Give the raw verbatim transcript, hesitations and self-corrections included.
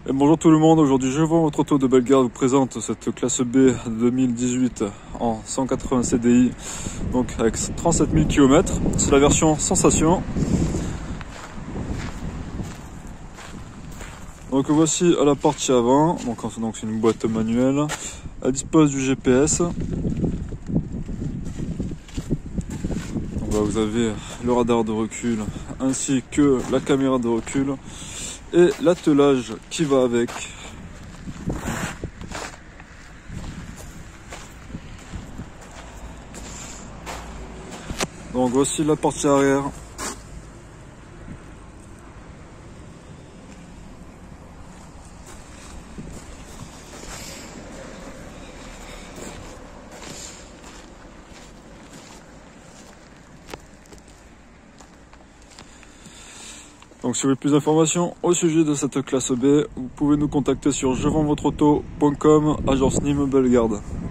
Et bonjour tout le monde, aujourd'hui je vends votre auto de Bellegarde vous présente cette classe B deux mille dix-huit en cent quatre-vingts C D I, donc avec trente-sept mille kilomètres, c'est la version Sensation. Donc voici à la partie avant, donc c'est une boîte manuelle, elle dispose du G P S. Donc là, vous avez le radar de recul ainsi que la caméra de recul et l'attelage qui va avec. Donc voici la partie arrière. Donc si vous voulez plus d'informations au sujet de cette classe B, vous pouvez nous contacter sur je vends votre auto point com, agence Nîmes Bellegarde.